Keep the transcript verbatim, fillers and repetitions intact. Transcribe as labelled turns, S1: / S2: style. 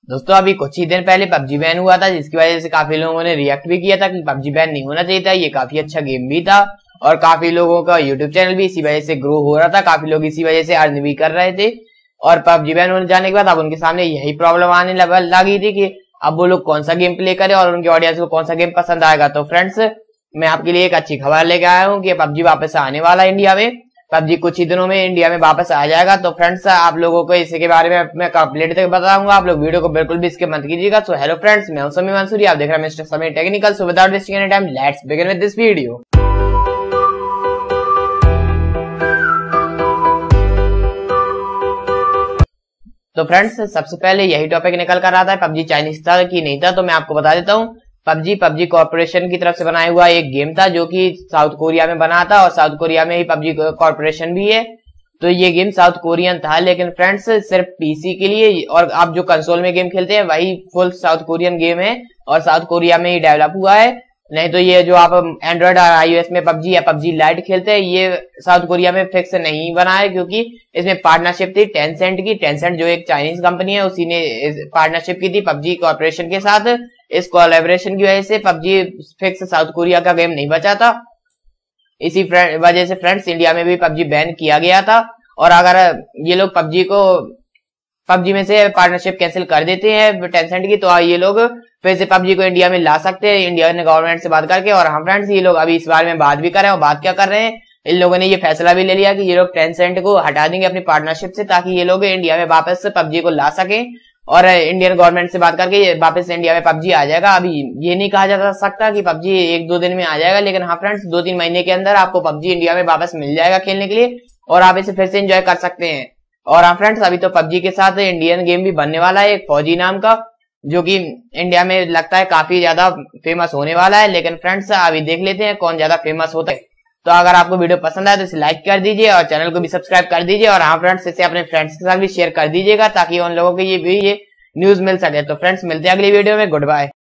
S1: दोस्तों अभी कुछ ही दिन पहले पबजी बैन हुआ था, जिसकी वजह से काफी लोगों ने रिएक्ट भी किया था कि पबजी बैन नहीं होना चाहिए था। ये काफी अच्छा गेम भी था और काफी लोगों का यूट्यूब चैनल भी इसी वजह से ग्रो हो रहा था। काफी लोग इसी वजह से अर्न भी कर रहे थे और पबजी बैन होने जाने के बाद अब उनके सामने यही प्रॉब्लम आने लगी थी कि अब वो लोग कौन सा गेम प्ले करें और उनके ऑडियंस को कौन सा गेम पसंद आएगा। तो फ्रेंड्स, मैं आपके लिए एक अच्छी खबर लेके आया हूँ कि पबजी वापस आने वाला है इंडिया में। पबजी कुछ ही दिनों में इंडिया में वापस आ जाएगा। तो फ्रेंड्स, आप लोगों को इसके बारे में मैं कंप्लीट तक बताऊंगा, आप लोग वीडियो को बिल्कुल भी स्किप मत कीजिएगा। सो हेलो फ्रेंड्स, मैं हूं समीर मंसूरी, आप देख रहे हैं mister Sameer technical. So without wasting any time, let's begin with this video. तो फ्रेंड्स, सबसे पहले यही टॉपिक निकल कर रहा था पबजी चाइनीज था कि नहीं था, तो मैं आपको बता देता हूँ। पबजी पबजी कॉर्पोरेशन की तरफ से बनाया हुआ एक गेम था जो कि साउथ कोरिया में बना था और साउथ कोरिया में ही पबजी कॉर्पोरेशन भी है। तो ये गेम साउथ कोरियन था, लेकिन फ्रेंड्स सिर्फ पीसी के लिए, और आप जो कंसोल में गेम खेलते हैं वही फुल साउथ कोरियन गेम है और साउथ कोरिया में ही डेवलप हुआ है। नहीं तो ये जो आप एंड्रॉइड और आईओएस में पबजी या पबजी लाइट खेलते हैं, ये साउथ कोरिया में फिक्स नहीं बना है, क्योंकि इसमें पार्टनरशिप थी टेंसेंट की। टेंसेंट जो एक चाइनीज कंपनी है, उसी ने पार्टनरशिप की थी पबजी कॉर्पोरेशन के साथ। इस कोलैबोरेशन की वजह से पबजी फिक्स साउथ कोरिया का गेम नहीं बचा था। इसी वजह से फ्रेंड्स, इंडिया में भी पबजी बैन किया गया था। और अगर ये लोग पबजी को पबजी में से पार्टनरशिप कैंसिल कर देते हैं टेंसेंट की, तो ये लोग फिर से पबजी को इंडिया में ला सकते हैं इंडियन गवर्नमेंट से बात करके। और हम फ्रेंड्स, ये लोग अभी इस बारे में बात भी कर रहे हैं। और बात क्या कर रहे हैं, इन लोगों ने ये फैसला भी ले लिया कि ये लोग टेंसेंट को हटा देंगे अपनी पार्टनरशिप से, ताकि ये लोग इंडिया में वापस पबजी को ला सके और इंडियन गवर्नमेंट से बात करके वापस इंडिया में पबजी आ जाएगा। अभी ये नहीं कहा जा सकता कि पबजी एक दो दिन में आ जाएगा, लेकिन हाँ फ्रेंड्स, दो तीन महीने के अंदर आपको पबजी इंडिया में वापस मिल जाएगा खेलने के लिए और आप इसे फिर से एंजॉय कर सकते हैं। और हाँ फ्रेंड्स, अभी तो पबजी के साथ इंडियन गेम भी बनने वाला है, एक फौजी नाम का, जो कि इंडिया में लगता है काफी ज्यादा फेमस होने वाला है। लेकिन फ्रेंड्स, अभी देख लेते हैं कौन ज्यादा फेमस होता है। तो अगर आपको वीडियो पसंद आए तो इसे लाइक कर दीजिए और चैनल को भी सब्सक्राइब कर दीजिए। और हाँ फ्रेंड्स, इसे अपने फ्रेंड्स के साथ भी शेयर कर दीजिएगा, ताकि उन लोगों को ये भी ये न्यूज मिल सके। तो फ्रेंड्स, मिलते हैं अगली वीडियो में। Good bye.